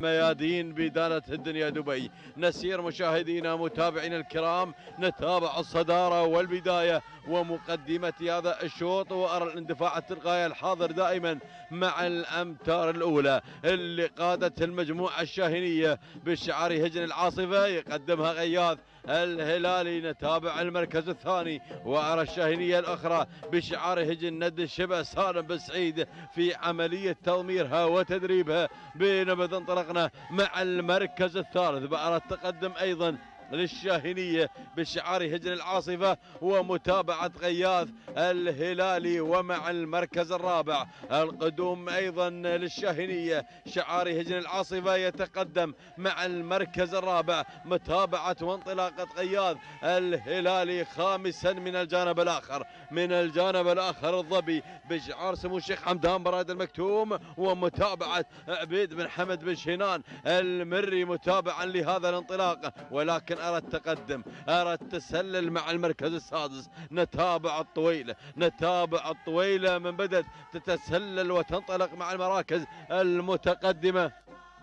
ميادين بإدارة الدنيا دبي. نسير مشاهدينا متابعينا الكرام، نتابع الصدارة والبداية ومقدمة هذا الشوط، وأرى الاندفاع التلقائي الحاضر دائما مع الأمتار الأولى اللي قادت المجموعة الشاهينية بشعار هجن العاصفة، يقدمها غياث الهلالي. نتابع المركز الثاني وأرى الشاهينية الأخرى بشعار هجن ند الشبه سالم بن سعيد في عملية تضميرها وتدريبها. بينما انطلقنا مع المركز الثالث بأرى التقدم أيضا للشاهينية بشعار هجن العاصفة ومتابعة غياث الهلالي. ومع المركز الرابع القدوم أيضا للشاهينية شعار هجن العاصفة يتقدم مع المركز الرابع، متابعة وانطلاقة غياث الهلالي. خامسا من الجانب الآخر الظبي بشعار سمو الشيخ حمدان براد المكتوم ومتابعة عبيد بن حمد بن شينان المري متابعا لهذا الانطلاق. ولكن أرى التقدم، أرى التسلل مع المركز السادس. نتابع الطويلة من بدأت تتسلل وتنطلق مع المراكز المتقدمة.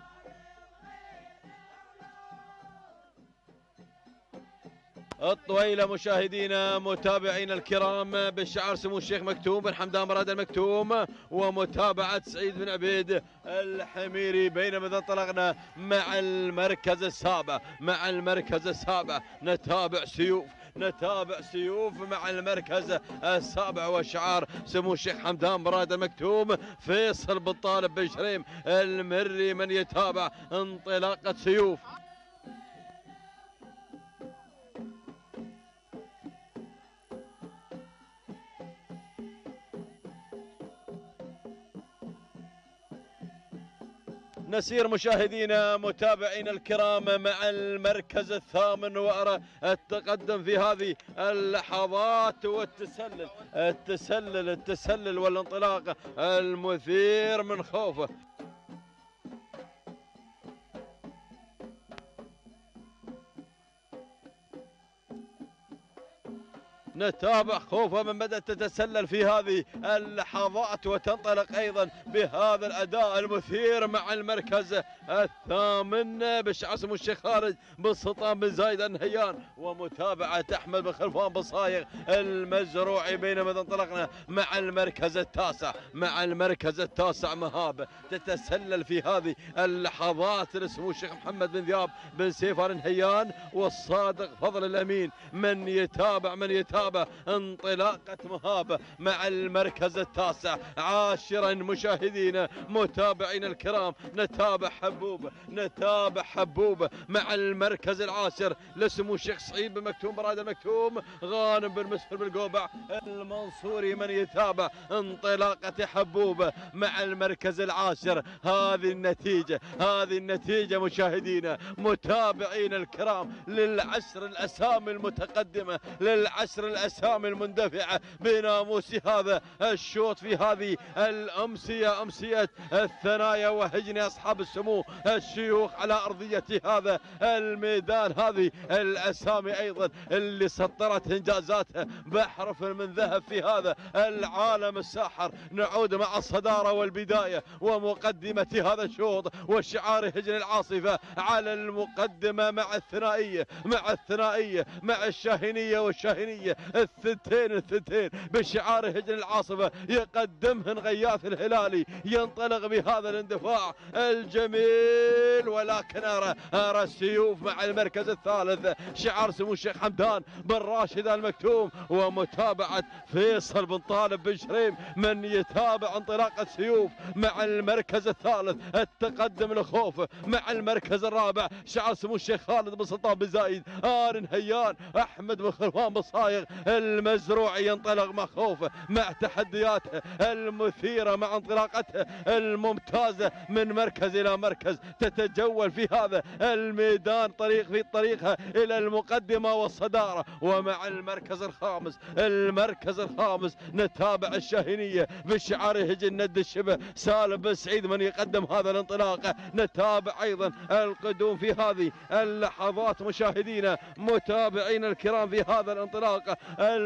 الطويلة مشاهدينا متابعين الكرام بشعار سمو الشيخ مكتوم بن حمدان براد المكتوم ومتابعة سعيد بن عبيد الحميري. بينما انطلقنا مع المركز السابع نتابع سيوف مع المركز السابع وشعار سمو الشيخ حمدان براد المكتوم. فيصل بن طالب بن شريم المري من يتابع انطلاقة سيوف. نسير مشاهدينا متابعين الكرام مع المركز الثامن وأرى التقدم في هذه اللحظات والتسلل والانطلاق المثير من خوفه. نتابع خوفه من بدأت تتسلل في هذه اللحظات وتنطلق أيضا بهذا الأداء المثير مع المركز الثامن بشعار سمو الشيخ خالد بن سلطان بن زايد النهيان ومتابعة أحمد بن خلفان بن صايغ المزروعي. بينما انطلقنا مع المركز التاسع مهاب تتسلل في هذه اللحظات لسمو الشيخ محمد بن ذياب بن سيفار النهيان والصادق فضل الأمين من يتابع انطلاقة مهاب مع المركز التاسع. عاشرا مشاهدينا متابعين الكرام نتابع حبوب مع المركز العاشر لسمو الشيخ سعيد بن مكتوم براد المكتوم. غانم بن مسفر بالقوبع المنصوري من يتابع انطلاقة حبوب مع المركز العاشر. هذه النتيجة مشاهدينا متابعين الكرام للعشر الأسامي المتقدمة، للعشر الأسامي المندفعة بناموس هذا الشوط في هذه الأمسية، أمسية الثنايا وهجن أصحاب السمو الشيوخ على أرضية هذا الميدان. هذه الأسامي أيضا اللي سطرت إنجازاتها بحرف من ذهب في هذا العالم الساحر. نعود مع الصدارة والبداية ومقدمة هذا الشوط وشعار هجن العاصفة على المقدمة مع الثنائية مع الشاهينية والشاهينية الثنتين بشعار هجن العاصفة يقدمهن غياث الهلالي. ينطلق بهذا الاندفاع الجميل ولكن أرى السيوف مع المركز الثالث شعار سمو الشيخ حمدان بن راشد المكتوم ومتابعة فيصل بن طالب بن شريم من يتابع انطلاقة سيوف مع المركز الثالث. التقدم لخوفه مع المركز الرابع شعار سمو الشيخ خالد بن سلطان بن زايد آل نهيان. أحمد بن خلفان بن صايغ المزروعي ينطلق مع خوفه مع تحدياته المثيرة مع انطلاقته الممتازة من مركز إلى مركز. تتجول في هذا الميدان في طريقها إلى المقدمة والصدارة. ومع المركز الخامس نتابع الشاهينية بشعار هجن ند الشبه سالم بن سعيد من يقدم هذا الانطلاق. نتابع أيضا القدوم في هذه اللحظات مشاهدينا متابعين الكرام في هذا الانطلاق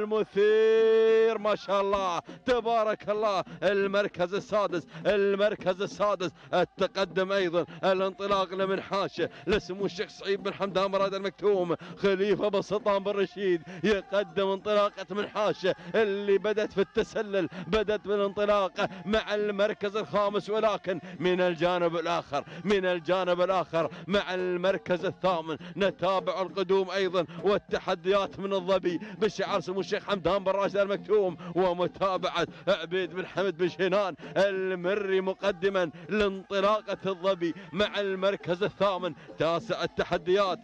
المثير ما شاء الله تبارك الله. المركز السادس التقدم أيضا أيضا الانطلاق لمنحاش لسمو الشيخ سعيد بن حمدان مراد المكتوم. خليفة بن سلطان بن رشيد يقدم انطلاقة منحاش اللي بدت في التسلل، بدت بالانطلاق مع المركز الخامس، ولكن من الجانب الآخر مع المركز الثامن نتابع القدوم أيضا والتحديات من الظبي بشعار سمو الشيخ حمدان بن راشد المكتوم، ومتابعة عبيد بن حمد بن شينان المري مقدما لانطلاقة الظبي مع المركز الثامن. تاسع التحديات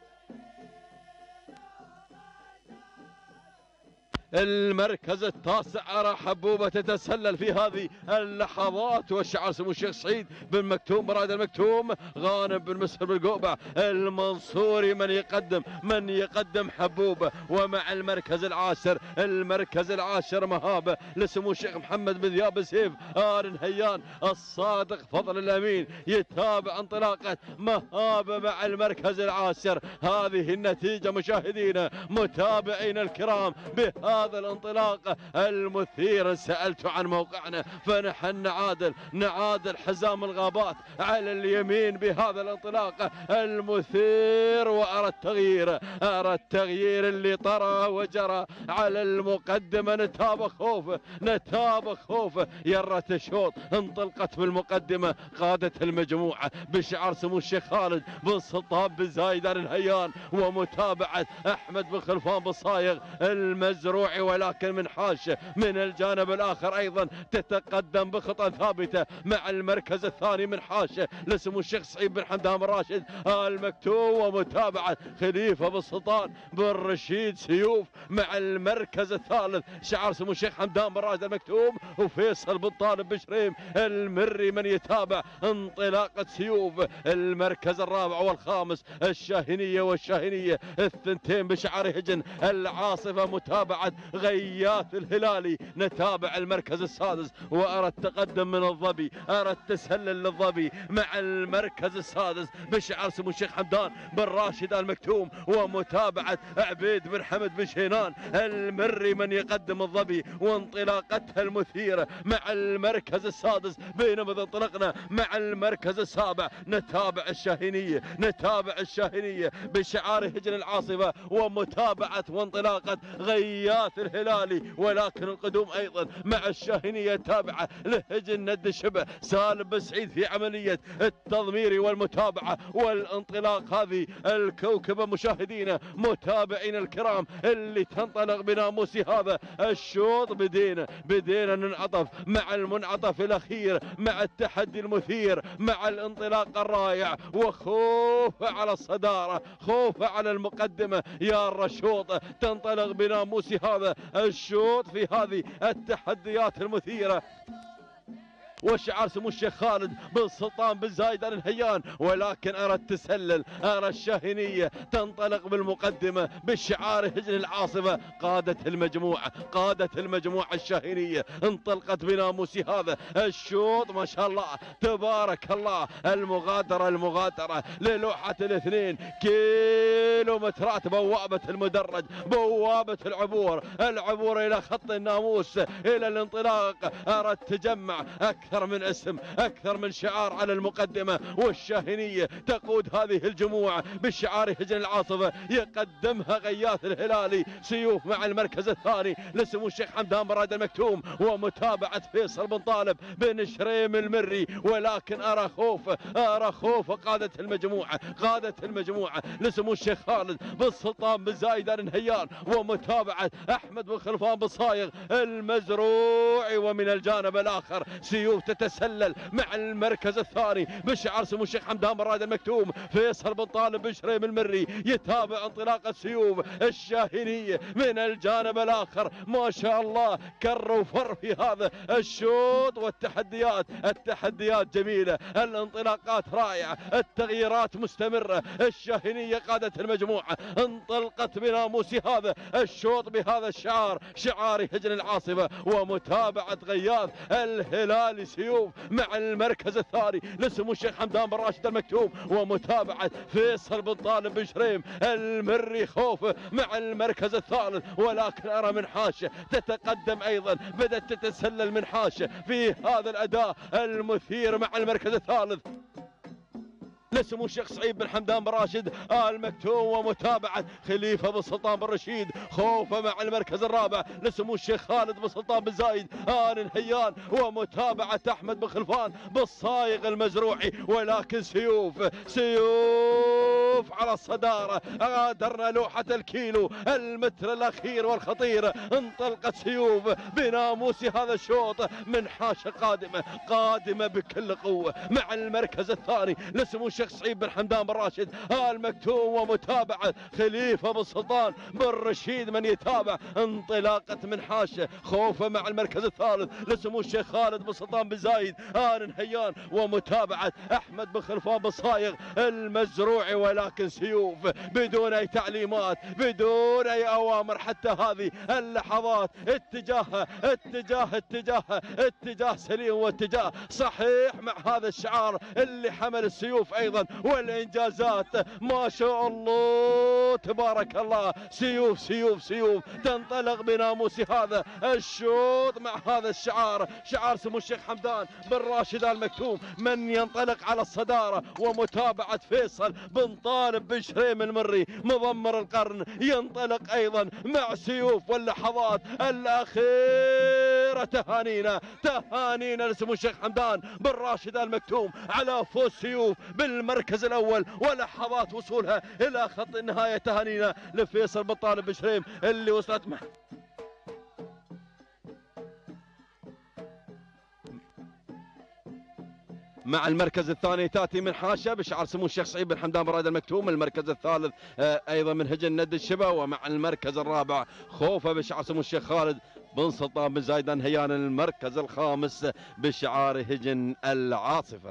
المركز التاسع. أرى حبوبة تتسلل في هذه اللحظات وشعار سمو الشيخ سعيد بن مكتوم براد المكتوم. غانم بن مسهر بالقوبع المنصوري من يقدم حبوبة. ومع المركز العاشر مهابة لسمو الشيخ محمد بن ذياب سيف آل نهيان الصادق فضل الأمين يتابع انطلاقة مهابة مع المركز العاشر. هذه النتيجة مشاهدينا متابعين الكرام بهذا الانطلاق المثير. سألت عن موقعنا فنحن نعادل حزام الغابات على اليمين بهذا الانطلاق المثير. وأرى التغيير اللي طرى وجرى على المقدمة. نتابع خوفه يرة الشوط انطلقت بالمقدمة قادة المجموعة بشعار سمو الشيخ خالد بن سلطان بن زايد آل نهيان، ومتابعة أحمد بن خلفان بن صايغ المزروعي. ولكن منحاش من الجانب الآخر أيضا تتقدم بخطى ثابتة مع المركز الثاني منحاش لسمو الشيخ سعيد بن حمدان بن راشد المكتوم، ومتابعة خليفة بن سلطان بن رشيد سيوف مع المركز الثالث شعار سمو الشيخ حمدان بن راشد المكتوم، وفيصل بن طالب بن شريم المري من يتابع انطلاقة سيوف. المركز الرابع والخامس والشاهنية الثنتين بشعار هجن العاصفة. متابعة غياث الهلالي نتابع المركز السادس. وأرى التقدم من الظبي، أرى التسلل للظبي مع المركز السادس بشعار سمو الشيخ حمدان بن راشد المكتوم، ومتابعة عبيد بن حمد بن شينان المري من يقدم الظبي وانطلاقتها المثيرة مع المركز السادس. بينما إذا انطلقنا مع المركز السابع نتابع الشاهنية بشعار هجن العاصفة، ومتابعة وانطلاقة غياث الهلالي. ولكن القدوم أيضا مع الشاهنية تابعة لهجن ند الشبه سالم بن سعيد في عملية التضمير والمتابعة والانطلاق. هذه الكوكبة مشاهدينا متابعين الكرام اللي تنطلق بناموس هذا الشوط. بدينا ننعطف مع المنعطف الأخير مع التحدي المثير مع الانطلاق الرائع، وخوف على الصدارة، خوف على المقدمة. يا الرشوط تنطلق بناموس هذا الشوط في هذه التحديات المثيرة وشعار سمو الشيخ خالد بن سلطان بن زايد آل نهيان. ولكن أرى التسلل، أرى الشاهنية تنطلق بالمقدمة بشعار هجن العاصفة. قادة المجموعة الشاهنية انطلقت بناموس هذا الشوط. ما شاء الله تبارك الله. المغادرة للوحة 2 كيلومترات. بوابة المدرج، بوابة العبور إلى خط الناموس، إلى الانطلاق. أرى التجمع، أكثر من اسم، أكثر من شعار على المقدمة. والشاهنية تقود هذه الجموع بشعار هجن العاصفة يقدمها غياث الهلالي سيوف مع المركز الثاني لسمو الشيخ حمدان براد المكتوم، ومتابعة فيصل بن طالب بن شريم المري. ولكن أرى خوف قادة المجموعة لسمو الشيخ خالد بن سلطان بن زايد آل نهيان، ومتابعة أحمد بن خلفان بن صايغ المزروعي. ومن الجانب الآخر سيوف تتسلل مع المركز الثاني بشعار سمو الشيخ حمدان براد المكتوم. فيصل بن طالب بن شريم المري يتابع انطلاقة سيوف. الشاهنية من الجانب الآخر ما شاء الله كر وفر في هذا الشوط. والتحديات جميلة، الانطلاقات رائعة، التغييرات مستمرة. الشاهنية قادة المجموعة انطلقت بناموس هذا الشوط بهذا الشعار، شعار هجن العاصفة. ومتابعة غياث الهلالي سيوف مع المركز الثاني لسمو الشيخ حمدان بن راشد المكتوم، ومتابعة فيصل بن طالب بن شريم المري خوف مع المركز الثالث. ولكن أرى منحاش تتقدم أيضا، بدأت تتسلل منحاش في هذا الأداء المثير مع المركز الثالث. لسمو الشيخ سعيد بن حمدان بن راشد آل مكتوم، ومتابعة خليفة بن سلطان بن رشيد. خوفه مع المركز الرابع لسمو الشيخ خالد بن سلطان بن زايد آل نهيان، ومتابعة أحمد بن خلفان بالصايغ المزروعي. ولكن سيوف على الصدارة. غادرنا لوحة الكيلو المتر الأخير والخطير. انطلقت سيوف بناموس هذا الشوط من حاشة قادمة بكل قوة مع المركز الثاني لسمو الشيخ سعيد بن حمدان بن راشد آل مكتوم، ومتابعة خليفة بن سلطان بن رشيد من يتابع. انطلاقة من حاشة خوفه مع المركز الثالث لسمو الشيخ خالد بن سلطان بن زايد آل نهيان، ومتابعة أحمد بن خلفان بن صايغ المزروعي. ولكن سيوف بدون أي تعليمات، بدون أي أوامر حتى هذه اللحظات، اتجاه سليم واتجاه صحيح مع هذا الشعار اللي حمل السيوف أيضا والإنجازات. ما شاء الله تبارك الله. سيوف تنطلق بناموس هذا الشوط مع هذا الشعار، شعار سمو الشيخ حمدان بن راشد آل مكتوم من ينطلق على الصدارة. ومتابعة فيصل بن طالب بن شريم المري مضمر القرن ينطلق أيضا مع سيوف. واللحظات الأخيرة تهانينا لسمو الشيخ حمدان بن راشد آل مكتوم على فوز سيوف بالمركز الأول، ولحظات وصولها إلى خط النهاية. تهانينا لفيصل بن طالب بن شريم اللي وصلت مع المركز الثاني. تاتي من حاشة بشعار سمو الشيخ سعيد بن حمدان بن راشد آل مكتوم. المركز الثالث ايضا من هجن ند الشبا، ومع المركز الرابع خوفه بشعار سمو الشيخ خالد بن سلطان بن زايد نهيان. المركز الخامس بشعار هجن العاصفة.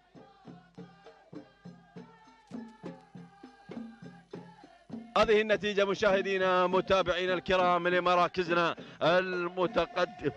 هذه النتيجة مشاهدينا متابعينا الكرام لمراكزنا المتقدمة.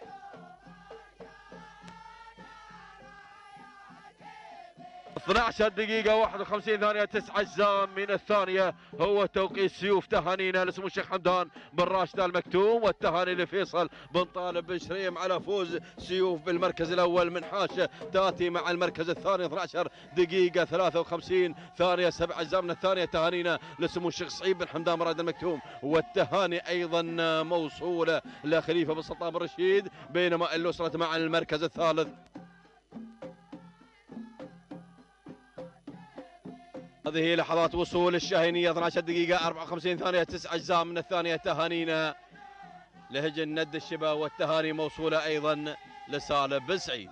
12 دقيقة 51 ثانية 9 أجزاء من الثانية هو توقيت سيوف. تهانينا لسمو الشيخ حمدان بن راشد آل مكتوم، والتهاني لفيصل بن طالب بن شريم على فوز سيوف بالمركز الأول من حاشة. تأتي مع المركز الثاني 12 دقيقة 53 ثانية 7 أجزاء من الثانية. تهانينا لسمو الشيخ سعيد بن حمدان بن راشد آل مكتوم، والتهاني أيضا موصولة لخليفة بن سلطان بن رشيد، بينما اللي وصلت مع المركز الثالث. هذه لحظات وصول الشاهينية 12 دقيقة 54 ثانية 9 أجزاء من الثانية. تهانينا لهجن ند الشبا، والتهاني موصولة أيضا لسالم بن سعيد.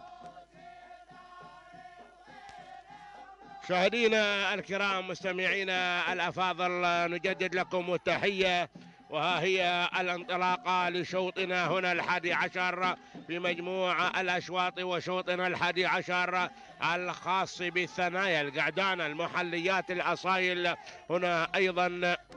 مشاهدينا الكرام مستمعينا الأفاضل، نجدد لكم التحية، وها هي الانطلاقة لشوطنا هنا 11 في مجموع الأشواط، وشوطنا 11 الخاص بالثنايا القعدان المحليات الأصايل. هنا أيضا